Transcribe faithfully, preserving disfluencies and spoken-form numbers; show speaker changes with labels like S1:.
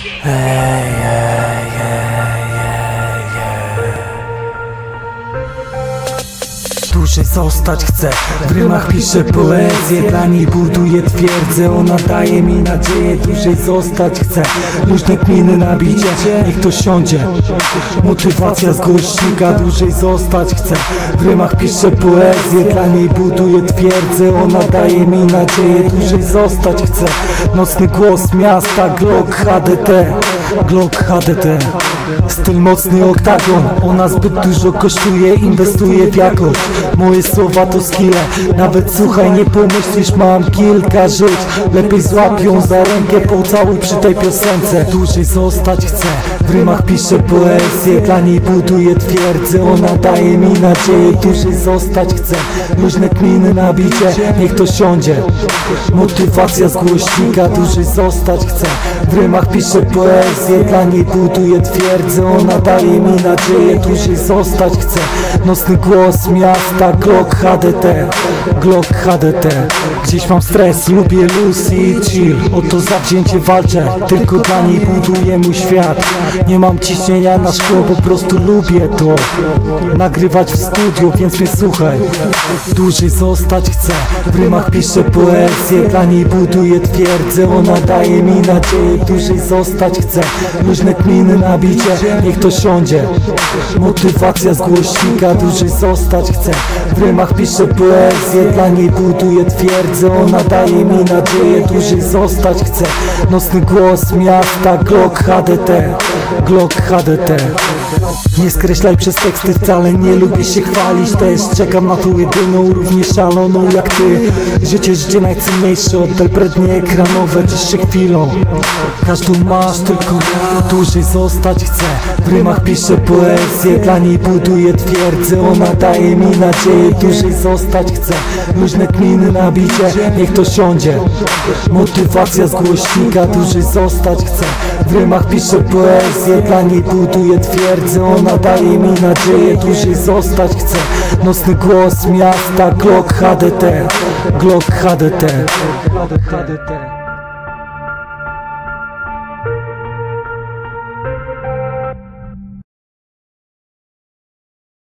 S1: Ej, ej, ej, ej, ej. Dłużej zostać chcę, w rymach piszę poezję, dla niej buduję twierdzę, ona daje mi nadzieję. Dłużej zostać chcę, luźne kminy na bicie, niech to siądzie, motywacja z głośnika. Dłużej zostać chcę, w rymach piszę poezję, dla niej buduję twierdzę, ona daje mi nadzieję. Dłużej zostać chcę, nocny głos miasta, Glock H D T, Glock H D T. Styl mocny oktagon, ona zbyt dużo kosztuje, inwestuje w jakość. Moje słowa to skille, nawet słuchaj, nie pomyślisz, mam kilka żyć. Lepiej złap ją za rękę, pocałuj przy tej piosence. Dłużej zostać chcę, w rymach piszę poezję, dla niej buduję twierdzę, ona daje mi nadzieję. Dłużej zostać chcę, luźne kminy na bicie, niech to siądzie, motywacja z głośnika. Dłużej zostać chcę, w rymach piszę poezję, dla niej buduję twierdzę, ona daje mi nadzieję. Dłużej zostać chcę, nocny głos miasta, Glock H D T, Glock H D T. Gdzieś mam stres, lubię luz i chill, o to zawzięcie walczę, tylko dla niej buduję mój świat. Nie mam ciśnienia na szkło, po prostu lubię to nagrywać w studiu, więc mnie słuchaj. Dłużej zostać chcę, w rymach piszę poezję, dla niej buduję twierdzę, ona daje mi nadzieję. Dłużej zostać chcę, luźne kminy na bicie, niech to siądzie, motywacja z głośnika. Dłużej zostać chcę, w rymach piszę poezję, dla niej buduję twierdzę, ona daje mi nadzieję. Dłużej zostać chcę, nocny głos miasta, Glock H D T, Glock H D T. Nie skreślaj przez teksty, wcale nie lubię się chwalić też. Czekam na tą jedyną, równie szaloną jak ty. Życie, życie najcenniejsze, oddal prednie ekranowe, ciesz się chwilą, każdą masz tylko ja. Dłużej zostać chcę, w rymach piszę poezję, dla niej buduję twierdzę, ona daje mi nadzieję. Dłużej zostać chcę, luźne kminy na bicie, niech to siądzie, motywacja z głośnika. Dłużej zostać chcę, w rymach piszę poezję, dla niej buduję twierdzę, ona daje mi nadzieję. Dłużej zostać chcę, nocny głos miasta, Glock H D T, Glock H D T.